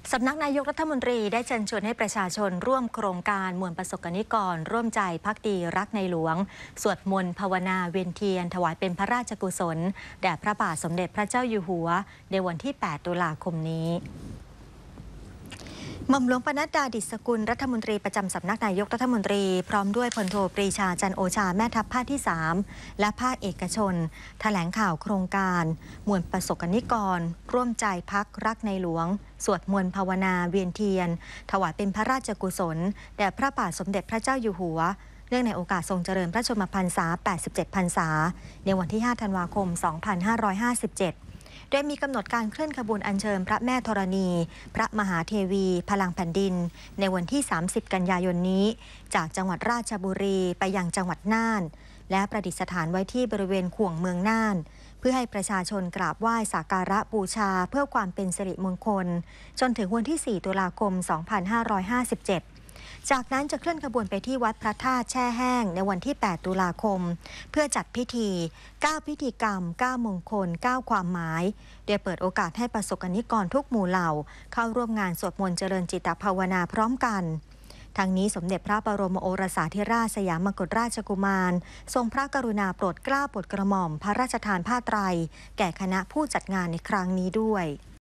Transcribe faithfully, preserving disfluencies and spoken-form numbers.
สำนักนายกรัฐมนตรีได้เชิญชวนให้ประชาชนร่วมโครงการมวลประสบกนิกรร่วมใจภักดีรักในหลวงสวดมนต์ภาวนาเวียนเทียนถวายเป็นพระราชกุศลแด่พระบาทสมเด็จพระเจ้าอยู่หัวในวันที่ แปด ตุลาคมนี้หม่อมหลวงปนัดดา ดิษฐกุลรัฐมนตรีประจำสำนักนายกรัฐมนตรีพร้อมด้วยพลโทปรีชาจันโอชาแม่ทัพภาคที่ สาม และภาคเอกชนแถลงข่าวโครงการมวลประสบกนิกรร่วมใจพักรักในหลวงสวดมนต์ภาวนาเวียนเทียนถวายเป็นพระราชกุศลแด่พระบาทสมเด็จพระเจ้าอยู่หัวเนื่องในโอกาสทรงเจริญพระชนมพรรษา แปดสิบเจ็ด พรรษาในวันที่ ห้า ธันวาคม สองพันห้าร้อยห้าสิบเจ็ดโดยมีกำหนดการเคลื่อนขบวนอัญเชิญพระแม่ธรณีพระมหาเทวีพลังแผ่นดินในวันที่ สามสิบ กันยายนนี้จากจังหวัดราชบุรีไปยังจังหวัดน่านและประดิษฐานไว้ที่บริเวณข่วงเมืองน่านเพื่อให้ประชาชนกราบไหว้สักการะบูชาเพื่อความเป็นสิริมงคลจนถึงวันที่ สี่ ตุลาคม สองพันห้าร้อยห้าสิบเจ็ดจากนั้นจะเคลื่อนขบวนไปที่วัดพระธาตุแช่แห้งในวันที่ แปด ตุลาคมเพื่อจัดพิธี เก้า พิธีกรรม เก้า มงคล เก้า ความหมายโดยเปิดโอกาสให้ประสบกนิกรทุกหมู่เหล่าเข้าร่วมงานสวดมนต์เจริญจิตภาวนาพร้อมกันทางนี้สมเด็จพระบรมโอรสาธิราชสยามกุฎราชกุมารทรงพระกรุณาโปรดเกล้าโปรดกระหม่อมพระราชทานผ้าไตรแก่คณะผู้จัดงานในครั้งนี้ด้วย